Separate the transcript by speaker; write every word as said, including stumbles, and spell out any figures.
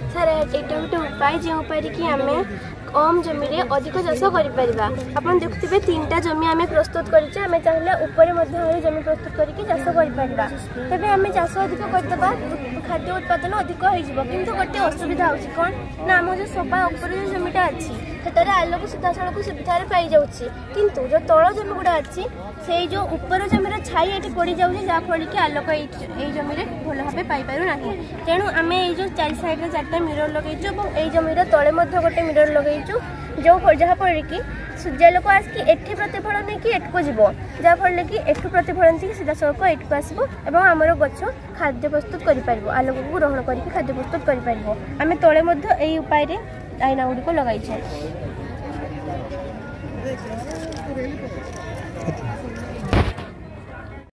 Speaker 1: Sir यहाँ गोटे उपाय जो कि आम कम जमी अधिक चाष कर आपन देखुवे तीन टा जमी आम प्रस्तुत करें चाहिए ऊपर जमी प्रस्तुत करके चाष कर तेज आम चाष अधिक करदे खाद्य उत्पादन अधिक हो किंतु गोटे असुविधा होची कौन ना आम जो सोपा ऊपर जो जमीटा अच्छी से आलोक सीधा सड़क सुविधा पाई जाऊँगी किंतु जो तल जमी गुड़ा अच्छी से जो ऊपर जमीर छाई ये पड़ जाऊँगी जहाँफल कि आलोक ये जमी भल भाव पाइपारूना तेणु आम ये चार साइड चार्टा मिरर लगेचु और ये जमीर तले गोटे मिरर लगेचु जो जहाँफल कि सूर्यालोक आसिक एठी प्रतिफलन नहीं कि एठको जीव जहाँफल कि एठू प्रतिफलन थी सीधा सड़क एठको आसब और आमर गछ खाद्य प्रस्तुत कर आलोक को ग्रहण करके खाद्य प्रस्तुत कर आम तले यही उपाय आईना गुड़िक लगाई।